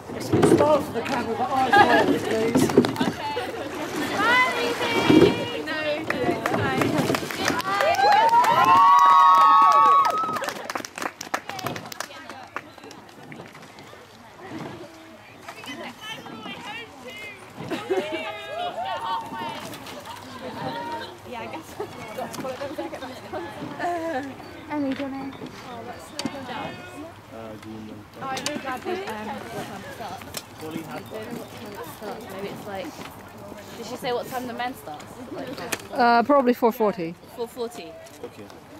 Start for the camera, but eyes rolled, please. Yeah, I guess I've got to follow them back at this Emily, do you want to? Oh, let's slow them down. I'm really glad they what time it starts. I don't know what time it starts. Maybe it's like... Did she say what time the men starts? Like, Probably 4:40. 4:40. Okay.